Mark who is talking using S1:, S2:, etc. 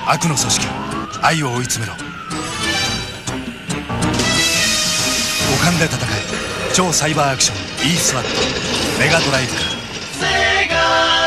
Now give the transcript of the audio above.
S1: 悪の組織愛を追い詰めろ。五感で戦え超サイバーアクション e スワットメガドライブから。